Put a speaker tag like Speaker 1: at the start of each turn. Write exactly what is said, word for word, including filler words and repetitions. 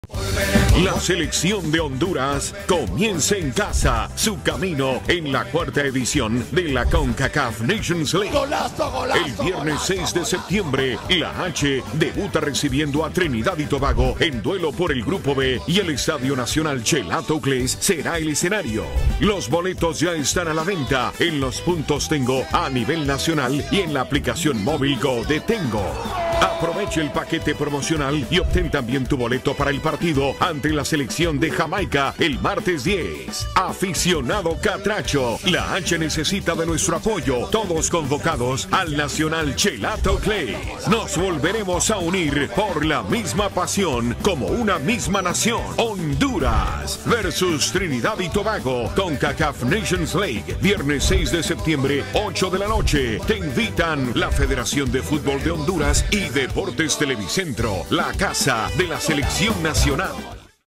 Speaker 1: La selección de Honduras comienza en casa su camino en la cuarta edición de la CONCACAF Nations League.
Speaker 2: Golazo, golazo,
Speaker 1: El viernes
Speaker 2: golazo,
Speaker 1: seis de
Speaker 2: golazo.
Speaker 1: septiembre, la H debuta recibiendo a Trinidad y Tobago en duelo por el Grupo B y el Estadio Nacional Chelato Uclés será el escenario. Los boletos ya están a la venta en los puntos Tengo a nivel nacional y en la aplicación móvil Go de Tengo. Aproveche el paquete promocional y obtén también tu boleto para el partido ante la selección de Jamaica el martes diez. Aficionado catracho, la H necesita de nuestro apoyo. Todos convocados al Nacional Chelato Uclés. Nos volveremos a unir por la misma pasión como una misma nación. Honduras versus Trinidad y Tobago. CONCACAF Nations League. Viernes seis de septiembre, ocho de la noche. Te invitan la Federación de Fútbol de Honduras y Deportes Televicentro, la casa de la selección nacional.